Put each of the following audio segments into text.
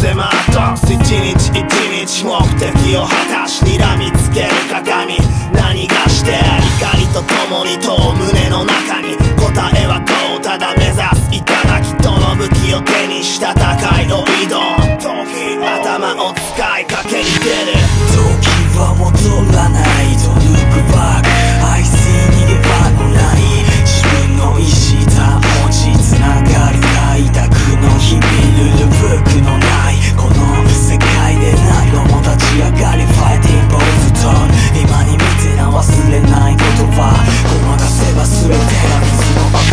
迫った一日一日目的を果たし睨みつける鏡何がして怒りと共に問う胸の中に答えはこうただ目指す頂との武器を手にした戦いを挑む頭を使いかけに出る時は戻らないとルックバック愛し逃げ場のない自分の意志保ちつながる開拓の日々ルールブックのないこの世界で何度も立ち上がりファイティングボールトーン今に見てな忘れない言葉ごまかせば全てが水の泡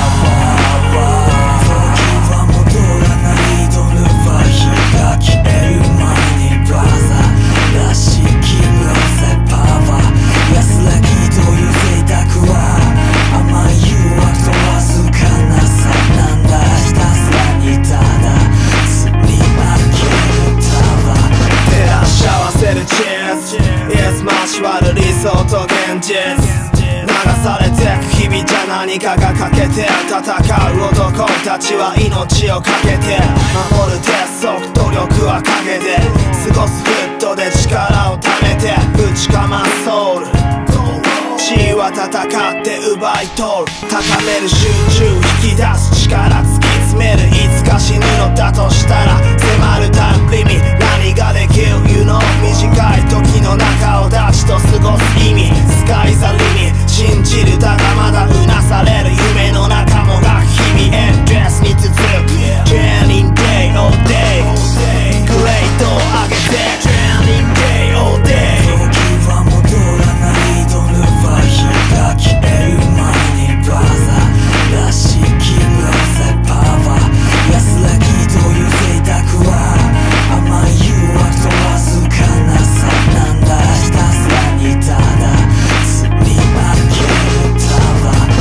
時は戻らないドルは火が消える前にブラザーらしきロゼパワー安らぎという贅沢は甘い誘惑とわずかなさなんだひたすらにただ積み上げるタワー照らし合わせるチーズイエス交わる理想と現実流されてく日々じゃ何かが欠けて戦う男たちは命をかけて守る鉄則努力は陰で過ごすフットで力をためて打ちかますソウル地位は戦って奪い取る高める集中引き出す力突き詰めるいつか死ぬのだとしたら迫るたびに何ができる You know 短い時の中をダチと過ごす意味スカイザリに信じるだがまだうなされる夢の中もが日々エンドレスに続く Training day all day グレードを上げて Training day all day 時は戻らないドルは火が消える前にブラザーらしきロゼパワー安らぎという贅沢は甘い誘惑とわずかなさなんだひたすらにただ積み上げるタワー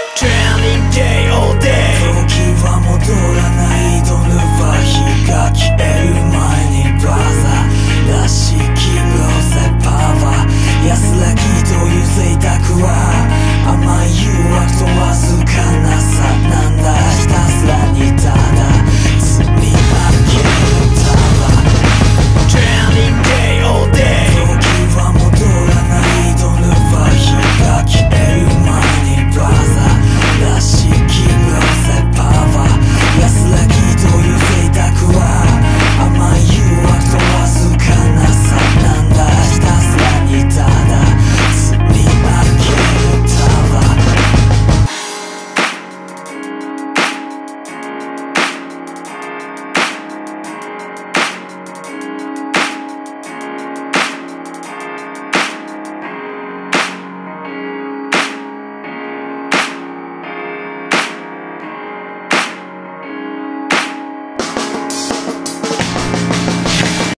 時は戻らないドルは火が消